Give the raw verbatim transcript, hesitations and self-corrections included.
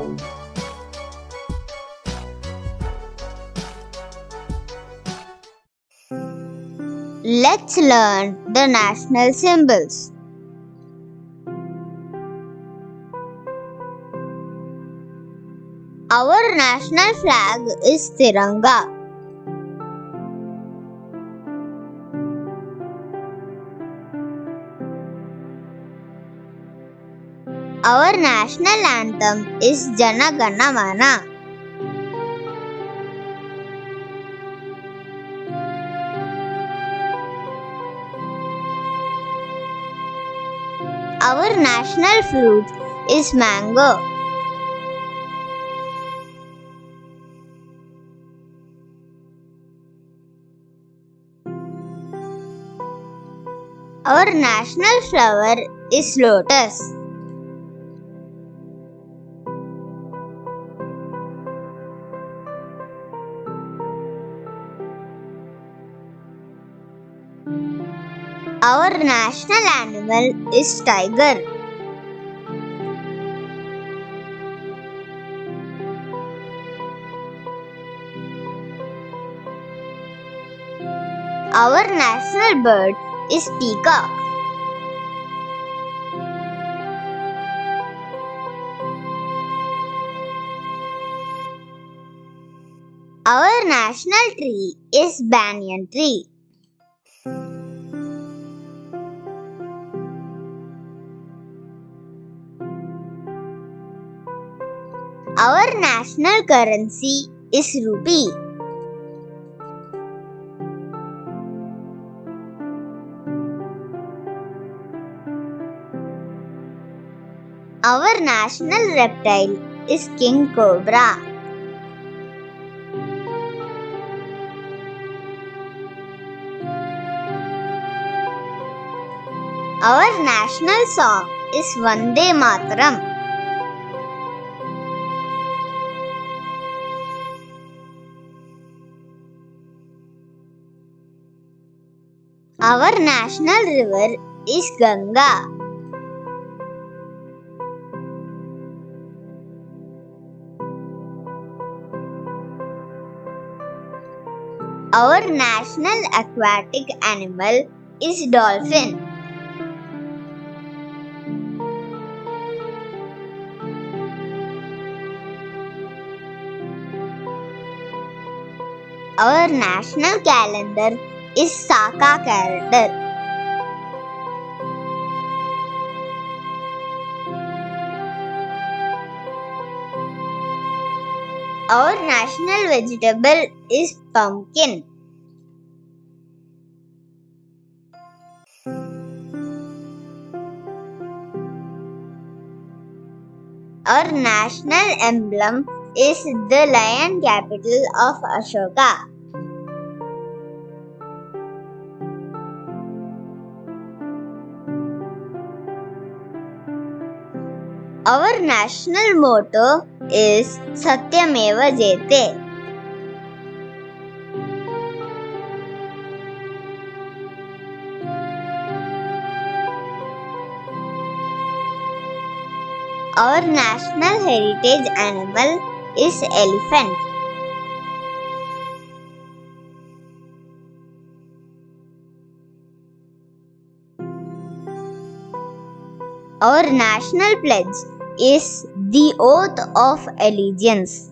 Let's learn the national symbols. Our national flag is Tiranga. Our national anthem is Jana Gana Mana. Our national fruit is mango. Our national flower is lotus. Our national animal is tiger. Our national bird is peacock. Our national tree is banyan tree. Our national currency is rupee. Our national reptile is king cobra. Our national song is Vande Mataram. Our national river is Ganga. Our national aquatic animal is dolphin. Our national calendar is Saka calendar. Our national vegetable is pumpkin. Our national emblem is the lion capital of Ashoka. Our national motto is Satyameva Jayate. Our national heritage animal is elephant. Our national pledge is the Oath of Allegiance.